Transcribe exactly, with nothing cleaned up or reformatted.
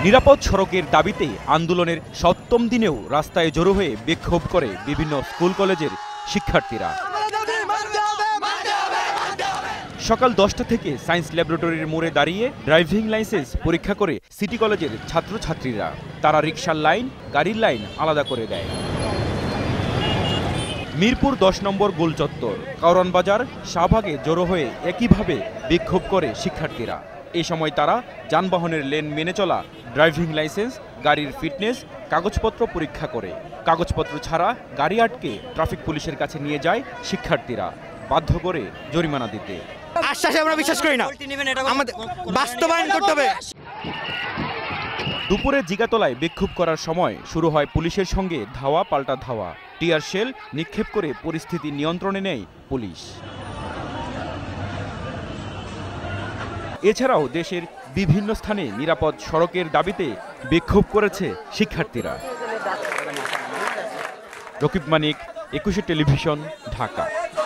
নিরাপদ সড়কের দাবিতে আন্দোলনের সপ্তম দিনেও রাস্তায় জড়ো হয়ে বিক্ষোভ করে বিভিন্ন স্কুল কলেজের শিক্ষার্থীরা। সকাল দশটা থেকে সায়েন্স ল্যাবরেটরির মোড়ে দাঁড়িয়ে ড্রাইভিং লাইসেন্স পরীক্ষা করে সিটি কলেজের ছাত্রছাত্রীরা। তারা রিকশার লাইন, গাড়ির লাইন আলাদা করে দেয়। মিরপুর দশ নম্বর গোল চত্বর, কারওয়ান বাজার, শাহবাগে জড়ো হয়ে একইভাবে বিক্ষোভ করে শিক্ষার্থীরা। এই সময় তারা যানবাহনের লেন মেনে চলা, ড্রাইভিং লাইসেন্স, গাড়ির ফিটনেস, কাগজপত্র পরীক্ষা করে। কাগজপত্র ছাড়া গাড়ি আটকে ট্রাফিক পুলিশের কাছে নিয়ে যায় শিক্ষার্থীরা, বাধ্য করে জরিমানা দিতে। আশ্বাসে আমরা বিশ্বাস করি না, আমাদের বাস্তবায়ন করতে হবে। দুপুরে জিগাতলায় বিক্ষোভ করার সময় শুরু হয় পুলিশের সঙ্গে ধাওয়া পাল্টা ধাওয়া। টিয়ার শেল নিক্ষেপ করে পরিস্থিতি নিয়ন্ত্রণে নেয় পুলিশ। এছাড়াও দেশের বিভিন্ন স্থানে নিরাপদ সড়কের দাবিতে বিক্ষোভ করেছে শিক্ষার্থীরা। রকিব মানিক, একুশে টেলিভিশন, ঢাকা।